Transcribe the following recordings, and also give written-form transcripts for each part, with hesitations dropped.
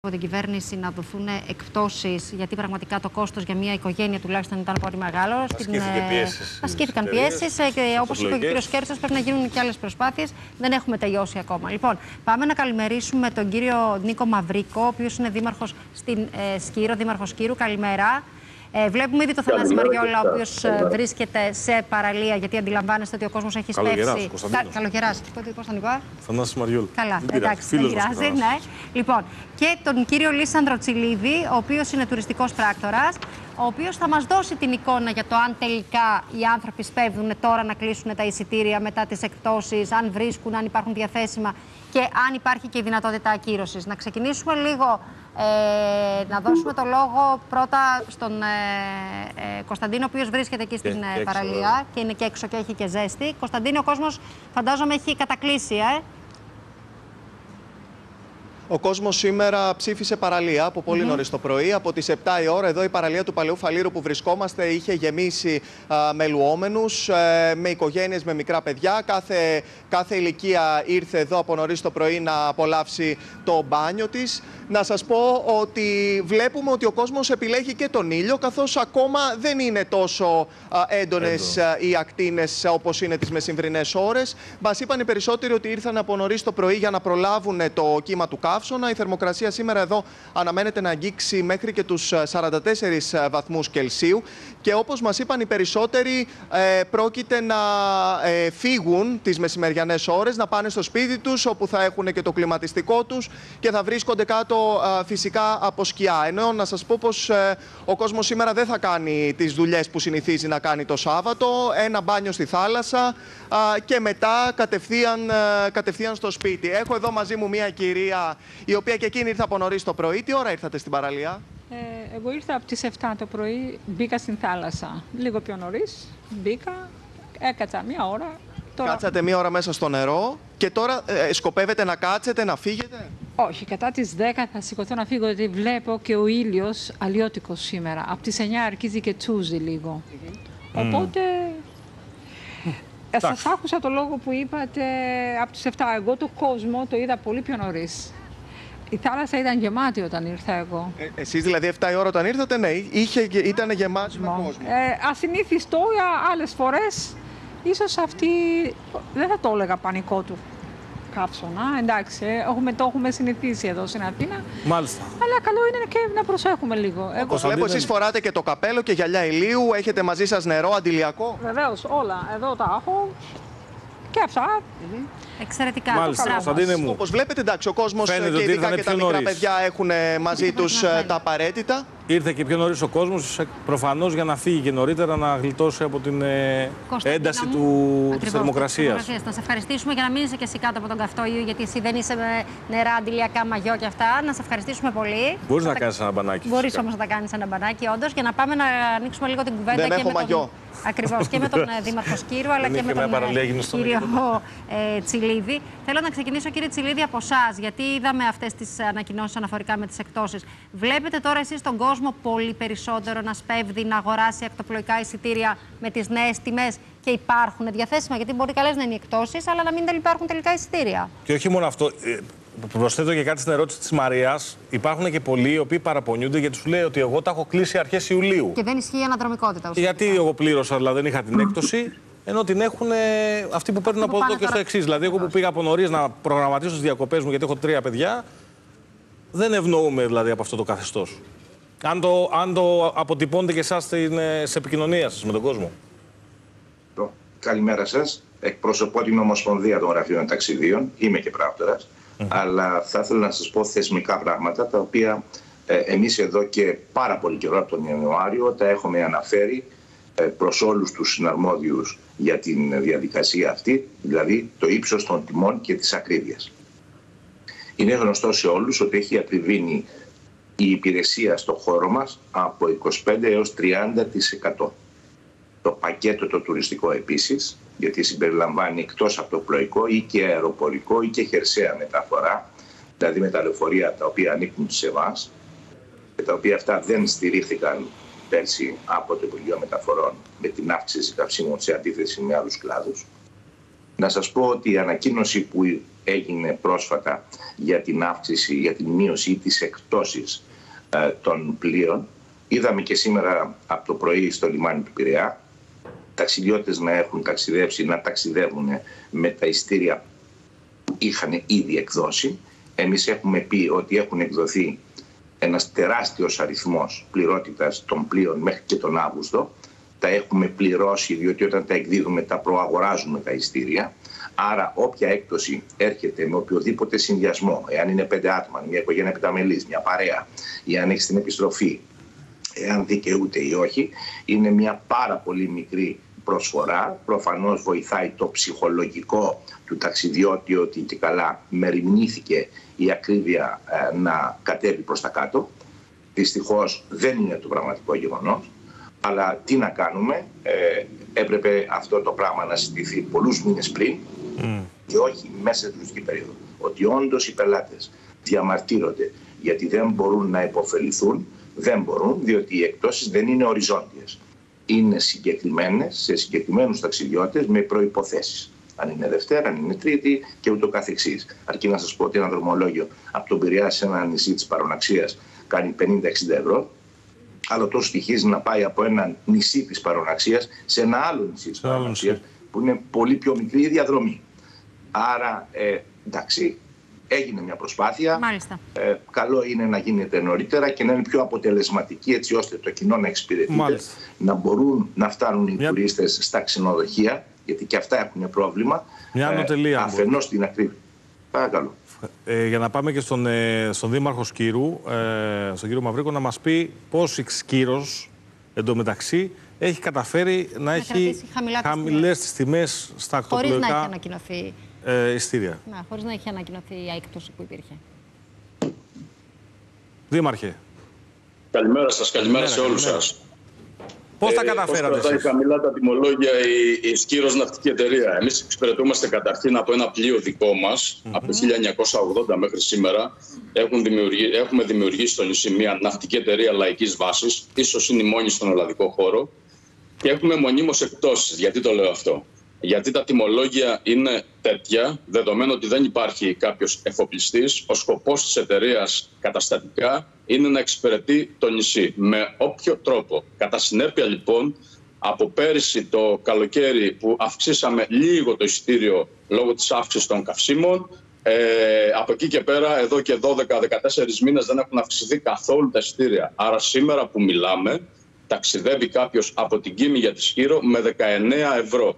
από την κυβέρνηση να δοθούν εκπτώσεις, γιατί πραγματικά το κόστος για μια οικογένεια τουλάχιστον ήταν πολύ μεγάλο. Ασκήθηκαν πιέσεις και όπως είπε και ο κ. Κέρτσος, πρέπει να γίνουν και άλλες προσπάθειες. Δεν έχουμε τελειώσει ακόμα. Λοιπόν, πάμε να καλημερίσουμε τον κύριο Νίκο Μαυρίκο, ο οποίος είναι δήμαρχος στην Σκύρο, δήμαρχος Σκύρου. Καλημέρα. Βλέπουμε ήδη το Θανάση Μαριόλα, ο οποίος βρίσκεται σε παραλία, γιατί αντιλαμβάνεστε ότι ο κόσμος έχει σπεύσει. Καλογεράς. Πώς τον είπα? Θανάση Μαριόλα. Καλά, εντάξει, δεν πειράζει. Ναι. Λοιπόν, και τον κύριο Λίσανδρο Τσιλίδη, ο οποίος είναι τουριστικός πράκτορας, ο οποίος θα μας δώσει την εικόνα για το αν τελικά οι άνθρωποι σπέβδουν τώρα να κλείσουν τα εισιτήρια μετά τις εκπτώσεις, αν βρίσκουν, αν υπάρχουν διαθέσιμα και αν υπάρχει και η δυνατότητα ακύρωσης. Να ξεκινήσουμε λίγο. Να δώσουμε το λόγο πρώτα στον Κωνσταντίνο, ο οποίος βρίσκεται εκεί στην παραλία και είναι και έξω και έχει και ζέστη. Κωνσταντίνο, ο κόσμος φαντάζομαι έχει κατακλείσει, Ο κόσμος σήμερα ψήφισε παραλία από πολύ νωρίς το πρωί. Από τις 7 η ώρα εδώ η παραλία του Παλαιού Φαλήρου που βρισκόμαστε είχε γεμίσει με λουόμενους, με οικογένειες, με μικρά παιδιά. Κάθε ηλικία ήρθε εδώ από νωρίς το πρωί να απολαύσει το μπάνιο της. Να σας πω ότι βλέπουμε ότι ο κόσμος επιλέγει και τον ήλιο, καθώς ακόμα δεν είναι τόσο έντονες οι ακτίνες όπως είναι τις μεσημβρινές ώρες. Μας είπαν οι περισσότεροι ότι ήρθαν από νωρίς το πρωί για να προλάβουν το κύμα του καύσωνα. Η θερμοκρασία σήμερα εδώ αναμένεται να αγγίξει μέχρι και τους 44 βαθμούς Κελσίου. Και όπως μας είπαν οι περισσότεροι, πρόκειται να φύγουν τις μεσημεριανές ώρες, να πάνε στο σπίτι τους, όπου θα έχουν και το κλιματιστικό τους και θα βρίσκονται κάτω φυσικά από σκιά. Ενώ να σας πω πως ο κόσμος σήμερα δεν θα κάνει τις δουλειές που συνηθίζει να κάνει το Σάββατο. Ένα μπάνιο στη θάλασσα και μετά κατευθείαν στο σπίτι. Έχω εδώ μαζί μου μια κυρία η οποία και εκείνη ήρθε από νωρίς το πρωί. Τι ώρα ήρθατε στην παραλία? Εγώ ήρθα από τις 7 το πρωί, μπήκα στην θάλασσα. Λίγο πιο νωρίς, μπήκα, έκατσα μία ώρα. Κάτσατε μία ώρα μέσα στο νερό και τώρα σκοπεύετε να κάτσετε, να φύγετε? Όχι, κατά τις 10 θα σηκωθώ να φύγω, γιατί βλέπω και ο ήλιος αλλιώτικος σήμερα. Από τις 9 αρχίζει και τσούζει λίγο. Οπότε, σας άκουσα το λόγο που είπατε από τις 7. Εγώ το κόσμο το είδα πολύ πιο νωρίς. Η θάλασσα ήταν γεμάτη όταν ήρθα εγώ. Εσείς δηλαδή 7 η ώρα όταν ήρθατε, ναι, ήταν γεμάτη με κόσμο. Ασυνήθιστο, άλλες φορές, ίσως αυτή, δεν θα το έλεγα πανικό του καύσωνα, εντάξει, το έχουμε συνηθίσει εδώ στην Αθήνα. Μάλιστα. Αλλά καλό είναι και να προσέχουμε λίγο. Όπως βλέπω, εσείς φοράτε και το καπέλο και γυαλιά ηλίου, έχετε μαζί σας νερό, αντιλιακό. Βεβαίως, όλα. Εδώ τα έχω και αυτά. Εξαιρετικά. Μάλιστα, Κωνσταντίνε μου. Όπως βλέπετε, εντάξει, ο κόσμος και ειδικά και τα μικρά παιδιά έχουν μαζί τους τα απαραίτητα. Ήρθε και πιο νωρίς ο κόσμος, προφανώς για να φύγει και νωρίτερα, να γλιτώσει από την ένταση της θερμοκρασίας. Να σε ευχαριστήσουμε για να μην είσαι και εσύ κάτω από τον καυτό ήλιο, γιατί εσύ δεν είσαι με νερά, αντιλιακά, μαγιό και αυτά. Να σε ευχαριστήσουμε πολύ. Μπορείς να κάνεις ένα μπανάκι. Μπορείς όμως να τα κάνεις ένα μπανάκι, όντως, για να πάμε να ανοίξουμε λίγο την κουβέντα. Δεν έχω μαγιό. Ακριβώς, και με τον Δήμαρχο Σκύρου, αλλά και με τον κύριο Τσιλίδη. Θέλω να ξεκινήσω, κύριε Τσιλίδη, από εσάς, γιατί είδαμε αυτές τις ανακοινώσεις αναφορικά με τις εκπτώσεις. Βλέπετε τώρα εσείς τον κόσμο πολύ περισσότερο να σπέβδει να αγοράσει ακτοπλοϊκά εισιτήρια με τις νέες τιμές και υπάρχουν διαθέσιμα? Γιατί μπορεί καλές να είναι οι εκπτώσεις, αλλά να μην υπάρχουν τελικά εισιτήρια. Και όχι μόνο αυτό. Προσθέτω και κάτι στην ερώτηση της Μαρίας. Υπάρχουν και πολλοί οι οποίοι παραπονιούνται, γιατί σου λέει ότι εγώ τα έχω κλείσει αρχές Ιουλίου. Και δεν ισχύει η αναδρομικότητα ουσιαστικά. Γιατί εγώ πλήρωσα, δηλαδή δεν είχα την έκπτωση, ενώ την έχουν αυτοί που παίρνουν από εδώ και στο εξής. Δηλαδή, εγώ που πήγα από νωρίς να προγραμματίσω τις διακοπές μου, γιατί έχω 3 παιδιά, δεν ευνοούμε δηλαδή από αυτό το καθεστώς. Αν το αποτυπώνετε και εσάς σε επικοινωνία σας με τον κόσμο. Καλημέρα σας. Εκπροσωπώ την Ομοσπονδία των Γραφείων Ταξιδίων. Είμαι και πράκτορας. Αλλά θα ήθελα να σας πω θεσμικά πράγματα, τα οποία εμείς εδώ και πάρα πολύ καιρό, από τον Ιανουάριο, τα έχουμε αναφέρει προς όλους τους συναρμόδιους για την διαδικασία αυτή, δηλαδή το ύψος των τιμών και της ακρίβειας. Είναι γνωστό σε όλους ότι έχει ακριβήνει η υπηρεσία στο χώρο μας από 25 έως 30%. Το πακέτο το τουριστικό επίσης, γιατί συμπεριλαμβάνει εκτός από το πλοϊκό ή και αεροπορικό ή και χερσαία μεταφορά, δηλαδή με τα λεωφορεία τα οποία ανήκουν σε εμάς και τα οποία αυτά δεν στηρίχθηκαν πέρσι από το Υπουργείο Μεταφορών με την αύξηση καυσίμων σε αντίθεση με άλλους κλάδους. Να σας πω ότι η ανακοίνωση που έγινε πρόσφατα για την αύξηση, για την μείωση της εκτόσης των πλοίων. Είδαμε και σήμερα από το πρωί στο λιμάνι του Πειραιά ταξιδιώτες να έχουν ταξιδέψει, να ταξιδεύουν με τα ειστήρια που είχαν ήδη εκδώσει. Εμείς έχουμε πει ότι έχουν εκδοθεί ένας τεράστιος αριθμός πληρότητας των πλοίων μέχρι και τον Αύγουστο. Τα έχουμε πληρώσει, διότι όταν τα εκδίδουμε τα προαγοράζουμε τα ειστήρια. Άρα όποια έκπτωση έρχεται με οποιοδήποτε συνδυασμό, εάν είναι 5 άτομα, μια οικογένεια πενταμελής, μια παρέα, ή αν έχει την επιστροφή, εάν δικαιούται ή όχι, είναι μια πάρα πολύ μικρή προσφορά. Προφανώς βοηθάει το ψυχολογικό του ταξιδιώτη ότι και καλά μεριμνήθηκε η ακρίβεια να κατέβει προς τα κάτω. Δυστυχώς δεν είναι το πραγματικό γεγονός. Αλλά τι να κάνουμε, έπρεπε αυτό το πράγμα να συζητηθεί πολλούς μήνες πριν και όχι μέσα στην τουριστική περίοδο. Ότι όντως οι πελάτες διαμαρτύρονται γιατί δεν μπορούν να υποφεληθούν, δεν μπορούν, διότι οι εκτόσεις δεν είναι οριζόντιες. Είναι συγκεκριμένες σε συγκεκριμένους ταξιδιώτες με προϋποθέσεις. Αν είναι Δευτέρα, αν είναι Τρίτη και ούτω καθεξής. Αρκεί να σας πω ότι ένα δρομολόγιο από τον Πειραιά σε ένα νησί της Παροναξίας κάνει 50-60 ευρώ. Αλλά τόσο στοιχίζει να πάει από ένα νησί της Παροναξίας σε ένα άλλο νησί της Παροναξίας, που είναι πολύ πιο μικρή η διαδρομή. Άρα, εντάξει, έγινε μια προσπάθεια. Καλό είναι να γίνεται νωρίτερα και να είναι πιο αποτελεσματική, έτσι ώστε το κοινό να εξυπηρετείται, να μπορούν να φτάνουν οι τουρίστες στα ξενοδοχεία, γιατί και αυτά έχουν πρόβλημα. Μια ανωτελεία. Αφενός την ακρίβεια. Παρακαλώ. Για να πάμε και στον Δήμαρχο Σκύρου, στον κύριο Μαυρίκο, να μας πει πώς η Σκύρος εντωμεταξύ έχει καταφέρει να έχει χαμηλές τις τιμές στα ακτοπλοϊκά χωρίς να έχει ανακοινωθεί ειστήρια. Χωρίς να έχει ανακοινωθεί η έκπτωση που υπήρχε. Δήμαρχε. Καλημέρα σας, καλημέρα σε όλους σας. Πώς τα καταφέρατε εσείς? Πώς κρατάει χαμηλά τα τιμολόγια η Σκύρος Ναυτική Εταιρεία? Εμείς εξυπηρετούμαστε καταρχήν από ένα πλοίο δικό μας, από το 1980 μέχρι σήμερα. Έχουμε δημιουργήσει στο νησί μια ναυτική εταιρεία λαϊκής βάσης, ίσως είναι η μόνη στον ελλαδικό χώρο, και έχουμε μονίμως εκτόσεις. Γιατί το λέω αυτό? Γιατί τα τιμολόγια είναι τέτοια, δεδομένου ότι δεν υπάρχει κάποιος εφοπλιστής. Ο σκοπός της εταιρείας καταστατικά είναι να εξυπηρετεί το νησί με όποιο τρόπο. Κατά συνέπεια, λοιπόν, από πέρυσι το καλοκαίρι που αυξήσαμε λίγο το εισιτήριο λόγω της αύξησης των καυσίμων, από εκεί και πέρα, εδώ και 12-14 μήνες δεν έχουν αυξηθεί καθόλου τα εισιτήρια. Άρα σήμερα που μιλάμε, ταξιδεύει κάποιος από την Κίμη για τη Σκύρο με 19 ευρώ.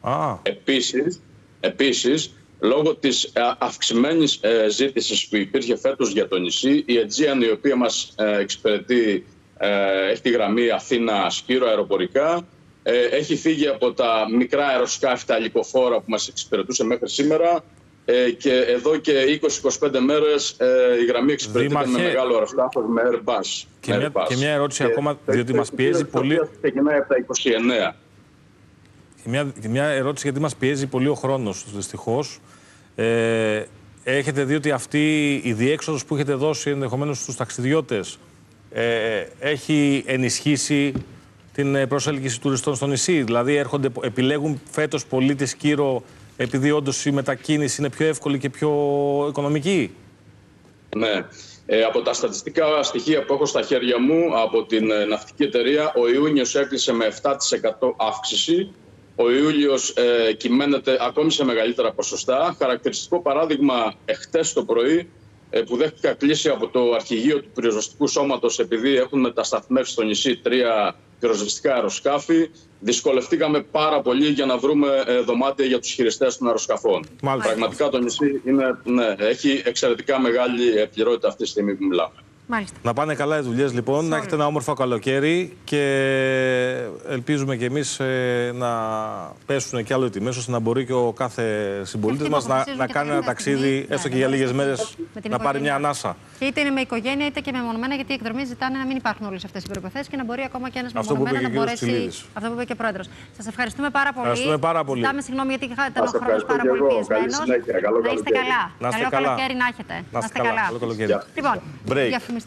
Επίσης, λόγω της αυξημένης ζήτησης που υπήρχε φέτος για το νησί, η Aegean, η οποία μας εξυπηρετεί, έχει τη γραμμή Αθήνα-Σκύρο αεροπορικά, έχει φύγει από τα μικρά αεροσκάφη, τα υλικοφόρα που μας εξυπηρετούσε μέχρι σήμερα, και εδώ και 20-25 μέρες η γραμμή εξυπηρετείται με μεγάλο αεροσκάφος, με Airbus. Και μια ερώτηση ακόμα, διότι μας πιέζει πολύ. Ξεκινάει από τα 29. Και μια ερώτηση, γιατί μας πιέζει πολύ ο χρόνος, δυστυχώς. Έχετε δει ότι αυτή η διέξοδος που έχετε δώσει ενδεχομένως στους ταξιδιώτες έχει ενισχύσει την προσέλκυση τουριστών στο νησί? Δηλαδή επιλέγουν φέτος πολύ τη Σκύρο επειδή όντως η μετακίνηση είναι πιο εύκολη και πιο οικονομική? Ναι. Από τα στατιστικά στοιχεία που έχω στα χέρια μου από την ναυτική εταιρεία, ο Ιούνιος έκλεισε με 7% αύξηση. Ο Ιούλιος κυμαίνεται ακόμη σε μεγαλύτερα ποσοστά. Χαρακτηριστικό παράδειγμα, εχθές το πρωί, που δέχτηκα κλήση από το αρχηγείο του πυροσβεστικού σώματος, επειδή έχουν μετασταθμεύσει στο νησί 3 πυροσβεστικά αεροσκάφη. Δυσκολευτήκαμε πάρα πολύ για να βρούμε δωμάτια για τους χειριστές των αεροσκαφών. Πραγματικά το νησί έχει εξαιρετικά μεγάλη πληρότητα αυτή τη στιγμή που μιλάμε. Μάλιστα. Να πάνε καλά οι δουλειές, λοιπόν, να έχετε ένα όμορφο καλοκαίρι και ελπίζουμε και εμείς να πέσουν και άλλο οι τιμές, ώστε να μπορεί και ο κάθε συμπολίτης μας να κάνει ένα ταξίδι, έστω και για λίγες μέρες, να πάρει μια ανάσα. Και είτε είναι με οικογένεια είτε και μεμονωμένα, γιατί οι εκδρομές ζητάνε να μην υπάρχουν όλες αυτές οι προϋποθέσεις και να μπορεί ακόμα και ένας μεμονωμένα να μπορέσει. Αυτό που είπε και ο Πρόεδρος. Σας ευχαριστούμε πάρα πολύ. Ζητάμε συγγνώμη γιατί ήταν ο χρόνος πάρα πολύ πιεσμένος. Να είστε καλά. Καλό καλοκαίρι να έχετε. Να είστε καλά. Λοιπόν,